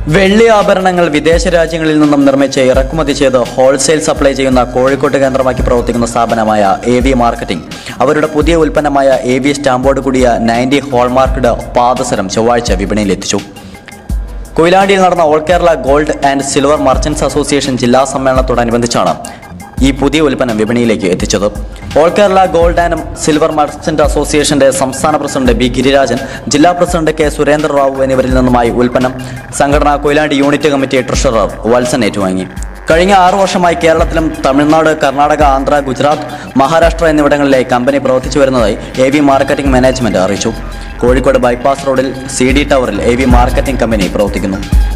വെള്ളി ആഭരണങ്ങൾ വിദേശ രാജ്യങ്ങളിൽ നിന്നും നിർമ്മിച്ച് ഇറക്കുമതി ചെയ്ത് ഹോൾസെയിൽ സപ്ലൈ ചെയ്യുന്ന കോഴിക്കോട് കേന്ദ്രമാക്കി പ്രവർത്തിക്കുന്ന സ്ഥാപനമായ AV മാർക്കറ്റിംഗ് അവരുടെ പുതിയ ഉൽപ്പന്നമായ AV സ്റ്റാമ്പോർഡ് കൂടിയ 90 ഹോൾമാർക്ക്ഡ് പാദസരം ചൊവ്വാഴ്ച വിപണിയിലെത്തിച്ചു. കൊയിലാണ്ടിയിൽ നടന്ന all Kerala gold and silver merchants association ജില്ലാ സമ്മേളനത്തോടനുബന്ധിച്ചാണ് ഈ പുതിയ ഉൽപ്പന്നം വിപണിയിലേക്ക് എത്തിച്ചത്. All Kerala gold and silver merchant അസോസിയേഷന്റെ സംസ്ഥാന പ്രസിഡന്റ് B. ഗിരിരാജൻ, ജില്ലാ പ്രസിഡന്റ് K. സുരേന്ദ്ര റാവു എന്നിവരിൽ നിന്നുമായി ഉൽപ്പന്നം സംഘടന Koyilandy unit committee treasurer Valsan ഏറ്റുവാങ്ങി. കഴിഞ്ഞ 6 വർഷമായി കേരളത്തിലും തമിഴ്നാട്, കർണാടക, ആന്ധ്ര, ഗുജറാത്ത്, മഹാരാഷ്ട്ര എന്നിവിടങ്ങളിലായി കമ്പനി പ്രവർത്തിച്ചു വരുന്നതായി AV മാർക്കറ്റിംഗ് മാനേജ്മെന്റ് അറിയിച്ചു. കോഴിക്കോട് ബൈപ്പാസ് റോഡിൽ CD ടവറിൽ AV മാർക്കറ്റിംഗ് കമ്പനി പ്രവർത്തിക്കുന്നു.